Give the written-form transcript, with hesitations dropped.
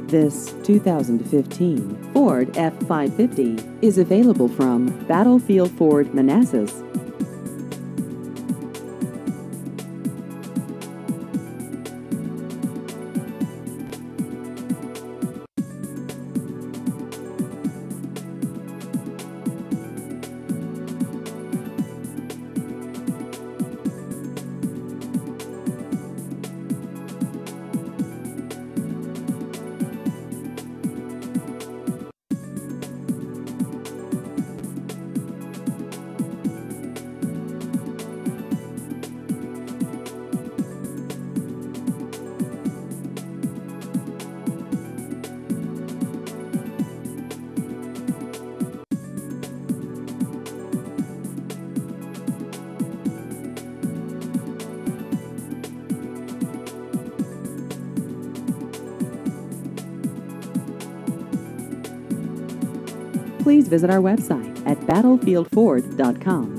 This 2015 Ford F-550 is available from Battlefield Ford Manassas. Please visit our website at battlefieldford.com.